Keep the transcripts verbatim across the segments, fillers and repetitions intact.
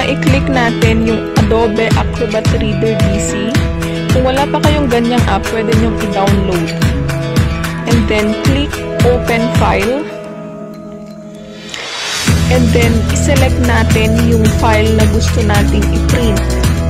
i-click natin yung Adobe Acrobat Reader D C. Kung wala pa kayong ganyang app, pwede nyong i-download. And then, click Open File. And then, i-select natin yung file na gusto nating i-print.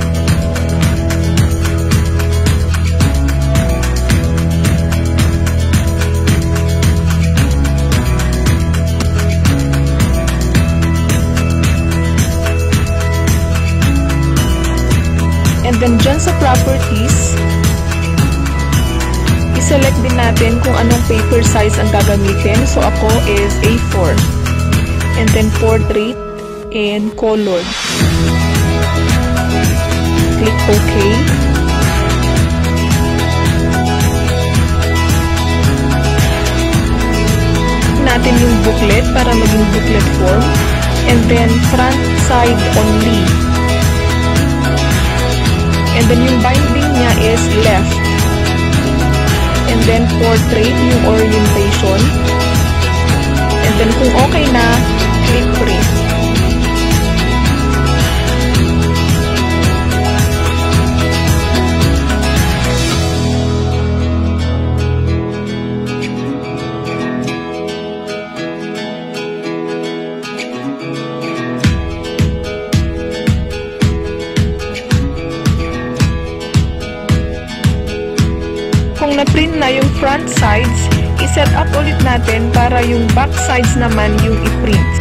And then, dyan sa properties, i-select din natin kung anong paper size ang gagamitin. So, ako is A four. And then, portrait and colored. Click OK. Natin yung booklet para maging booklet form. And then, front side only. And then, yung binding niya is left. And then, portrait, yung orientation. And then, kung okay na, click print. Kung na-print na yung front sides, i-set up ulit natin para yung back sides naman yung i-print.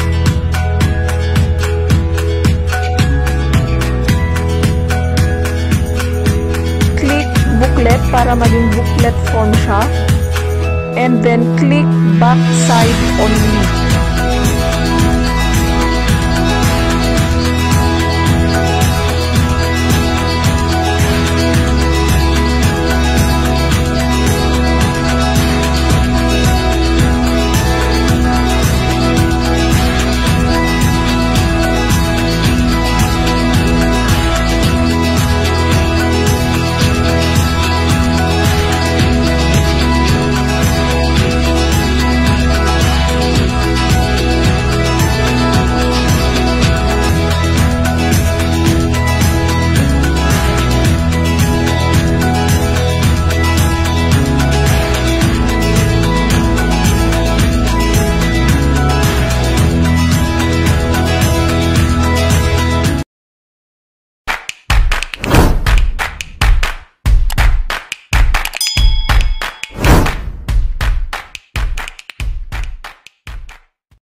Click booklet para maging booklet form siya. And then click back side only.